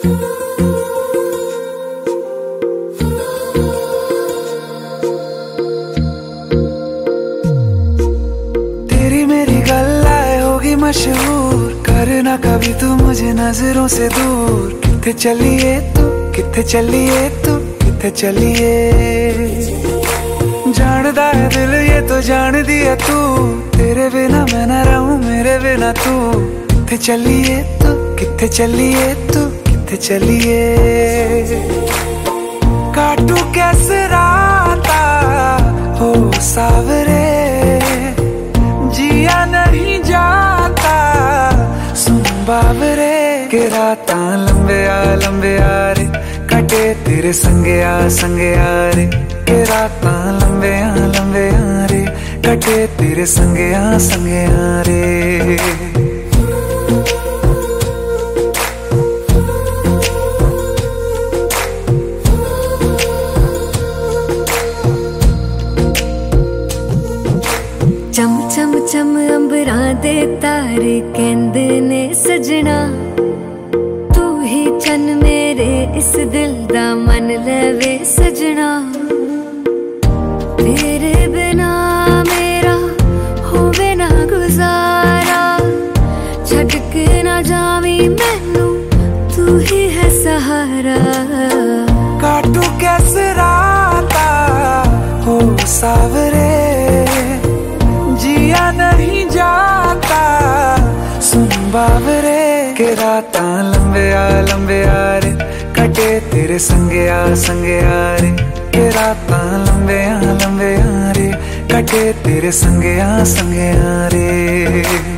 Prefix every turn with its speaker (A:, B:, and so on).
A: तेरी मेरी गल्लाए होगी मशहूर, करना कभी तू मुझे नजरों से दूर। किथे चलिए तू, किथे चलिए तू, किथे चलिए। जानदा है दिल ये तो जान दिया तू, तेरे बिना मैं ना रहूं मेरे बिना तू। किथे चलिए तू, किथे चलिए तू, किथे चलिए। काटू कैसे राता हो सावरे, जिया नहीं जाता सुन बाबरे। के राता लंबे आ रे, कटे तेरे संगे आ रे। के राता लंबे आ रे, कटे तेरे संगे आ रे।
B: चम चम चम अंबरां दे तारे कहंदे ने सजना, तू ही चन मेरे इस दिल दा मन लवे सजना। तेरे बिना मेरा होवे ना गुजारा, छड़ के ना जावी मैनू तू ही है सहारा।
A: काटू कैसे राता हो सावरे, जिया नहीं जाता सुन बाबरे। के राता लंबे आ रे, कटे तेरे संगे आ रे। के राता लंबे आ रे, कटे तेरे संगे आ रे।